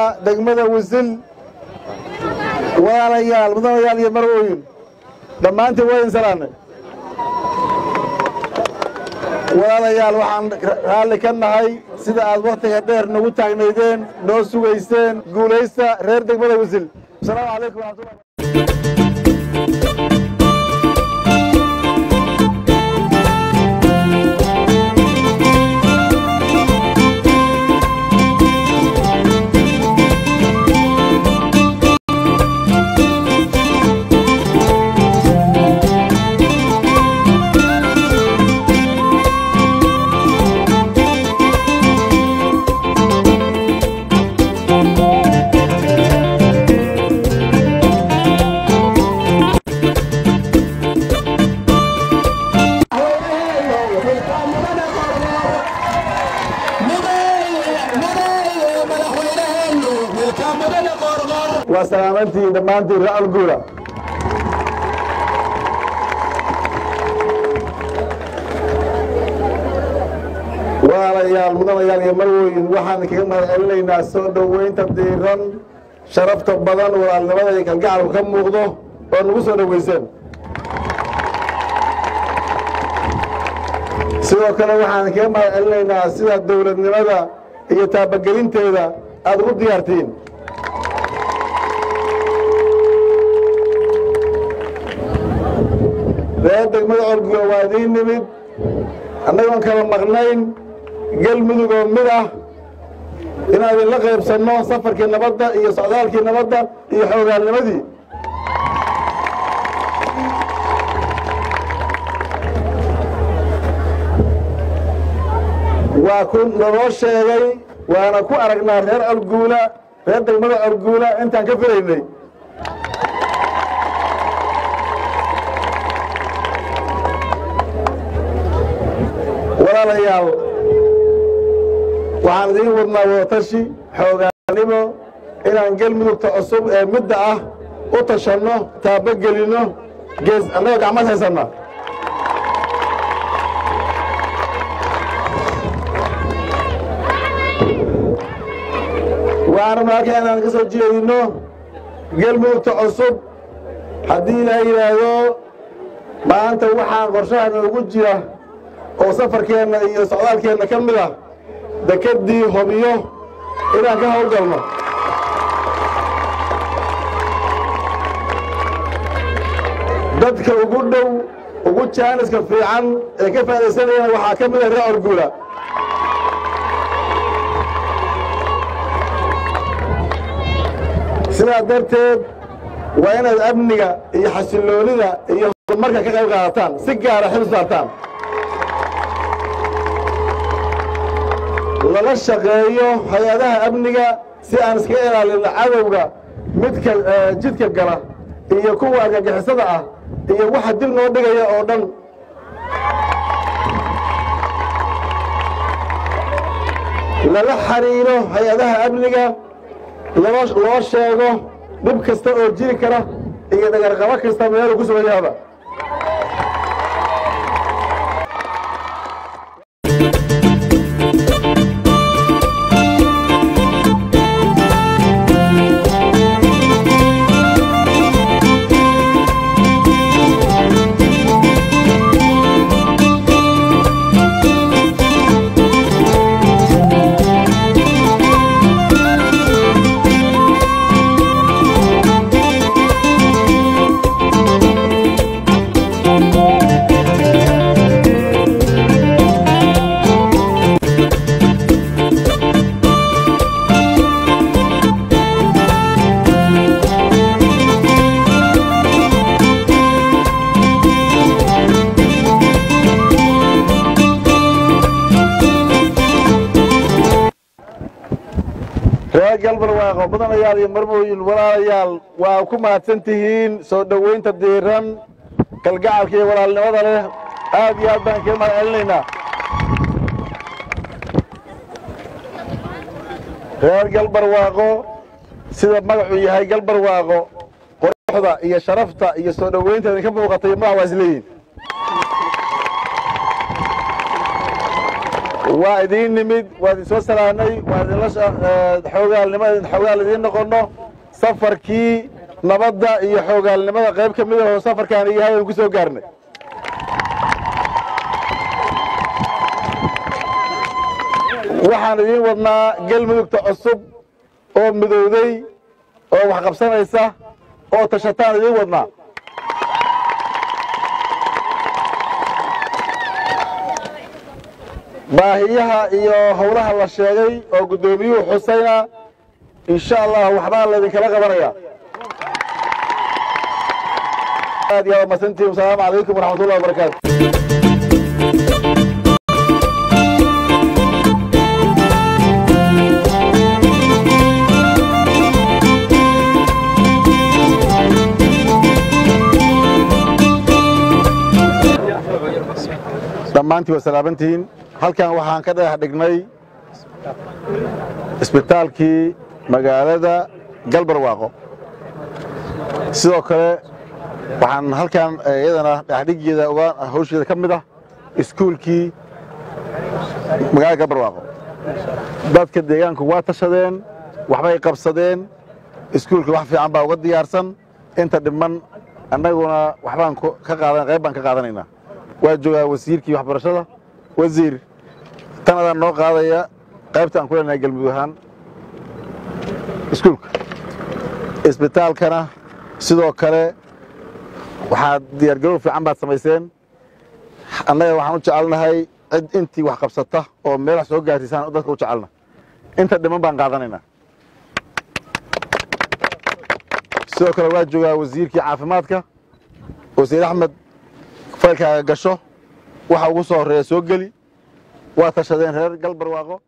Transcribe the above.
degmada Wisil walaalayaal mudanayaal iyo marwooyin dhammaantiin waa idin salaamay walaalayaal waxaan raalli ka nahay sida aad waqtiga dheer nagu taagnaydeen noo sugayseen guulaysta reer degmada Wisil assalaamu calaykum warahmatullahi وسلامتي دمانتي رأل قولة وعليال مدنيال يمروين وحان كما إلينا سودو وين تبديران شرفت بضان والنبضة يكالقعر وكم مغضو ونقصوا نويسين سيدو كان وحان كما إلينا سيدة الدولة النبضة يتابقلين تيدا أدغو ديارتين degmada Orgula waa idin nimid annagoon kala maqnayn galmudug oo mid ah inaan la qaybsanno safarkii nabadda iyo socdaalkii nabadda iyo xoogaalnimadii waa ku noo sheegay waana ku aragnaa reer Orgula reer degmada Orgula intaan ka filaynay walaalayaal waxaan idin wadnaa wadatasho xoogaalnimo inaan galmudugta cusub ee midda ah u tashanno taabagelino gees annaga gacmad haysanna waxaan markaa inaan ka soo jeedino galmudugta cusub haddii la yiraahdo maanta waxaan qorshaha noogu jira oo safarkeena iyo socdaalkeena ka mid ah dekedii Hobyo inaan ka howlgalno dadka ugu dhow ugu jaaniska fiican ee ka faa'iideysanayaan waxaa ka mid ah reer Orgula sidaa darteed waa inaad amniga iyo xasiloonida iyo horumarka ka qayb qaadataan si gaara xil saartaan lala shaqeeyo hay'adaha amniga si aan iska ilaalino cadawga midka jidka gala iyo kuwa argagixisada ah iyo waxa dib noo dhigaya oo dhan lala xariiro hay'adaha amniga loo sheego dhib kasta oo jiri kara iyo dhagarqabo kasta meel ku soo yaaba galbar waaqo badanayaal iyo marmooyin walaalayaal waa ku mahadsantihiin soo dhaweynta diiran kalgacalka iyo walaalnimada leh aad iyo aad baan ka mahadcelinaynaa reer galbar waaqo sida magacu yahay galbar waaqo quruxda iyo sharafta iyo soo dhaweynta idinka muuqatay ma waa isleeyihiin وادين نمد وادين سوسلاني وادين لش حوجال نمد حوجال دين نقولنا سفر كي نبضة يحوجال نمد قريب كمية هو سفر كان يهاي وكسو قرن waxaan idin wadnaa galmudug cusub oo midowday oo wax qabsanaysa oo tashataan idin wadnaa baahiyaha iyo howlaha la sheegay oo gudoomiyuhu xusayna insha Allah waxbaa la idin kala qabanaya aad iyo masantii assalamu alaykum wa rahmatullahi wa barakatuh dhammaantii waa salaabantiin halkan waxaan ka dhex dhignay isbitaalkii magaalada Galbarwaaqo sidoo kale waxaan halkan iyadana dhaxdhigeeda uga hawsheeda kamid ah iskuulkii magaalada Galbarwaaqo dadka deegaanku waa tashadeen waxbay qabsadeen iskuulka wax fiican baa uga diyaarsan inta dhiman annaguna waxbaan ka qaadan qayb baan ka qaadanaynaa وجوا وزير كي وحبرشة وزير تنا نو قاضية قيبت عن كل ناقل مدوهان اسكولك اسبتال كنا سيدو كره وحد يرجعوا في عمبات سميسين أنا وحنو تعلنا هاي أنتي وحقبسته أو ميرح سوق جاتيسان أضدك وتعلنا أنت دم بان قاضينا سيدو كره وجوا وزير كي عافماتك وزير أحمد فالك قشو waxa ugu soo horeeyay soo gali waa tashadeen reer Galbarwaaqo